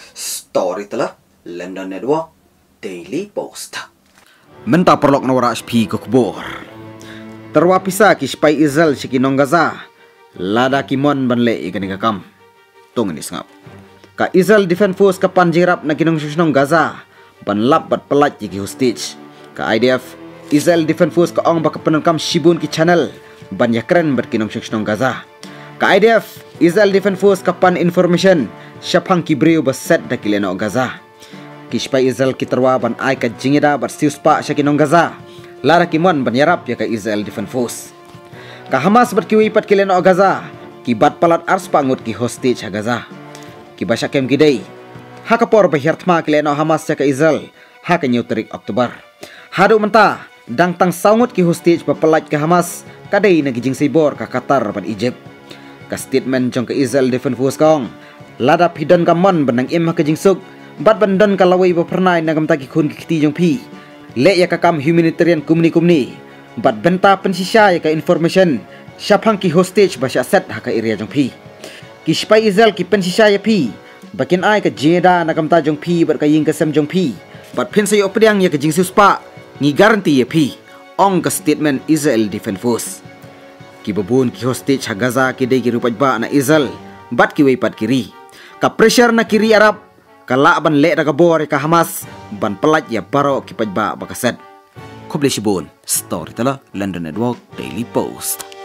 Storyteller London Network Daily Post. Menta perlok na wara HP ko kubor. Terwapisa ki spy Israel si kinong Gaza. Lada kimon banle igani kakam. Tong ini sengap. Ka Israel Defense Force ka panjirap na kinong susnong Gaza. Banlap bat pelat ki hostage. Ka IDF Israel Defense Force ka ong baka penangkam Shibun ki channel. Ban yakren bat kinong susnong Gaza. Ka IDF Israel Defense Force ka pan information. Syapang kibreu baset da kileno Gaza. Kispay Israel kitarwa ban ay ka jingida bat siuspa siya kinong Gaza. Lara kimon ban yarap ya ka Israel Defense Force. Ka Hamas bat kiwipat kileno Gaza. Kibat palat ars pangut ki hostage ha Gaza. Kibasya kem gidey. Hakapor bahirtma kileno Hamas ya ka Israel. Haka nyuterik Oktober. Hadu menta dang tang saungut ki hostage papalat ka Hamas. Kadey nagijing sibor ka Qatar ban Egypt. Ka statement jong ka Israel Defense Force kong. Lada pidan kamon benang im haka jingsuk. Bat bandan kalawai bapernai nagam tagi kun kiti jong pi. Le ya kakam humanitarian kumni. Bat benta pensisya ya ka information. Syapang ki hostage basya set haka area jong pi. Ki spy Israel ki pensisya ya pi. Bakin ai ka jeda nagam ta jong pi bat kaying kasem jong pi. Bat pensay opediang ya ka jingsus pa. Ngi garanti ya pi. Ong ka statement Israel Defense Force. Ki babun ki hostage ha Gaza ki day ki rupat ba na Israel. Bat ki weipat kiri. Ka pressure na kiri Arab. Kala ban le daga bor ka Hamas ban pelat ya baro kipaj ba bakaset. Kuble Shibun, Storyteller London Network Daily Post.